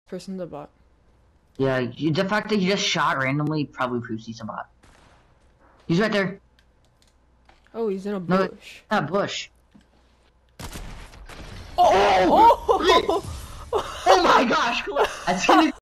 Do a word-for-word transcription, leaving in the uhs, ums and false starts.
person's a bot. Yeah, you, the fact that you just shot randomly probably proves he's a bot. He's right there. Oh, he's in a No, bush. not bush. Oh! Oh! Oh my gosh! Cool. As soon as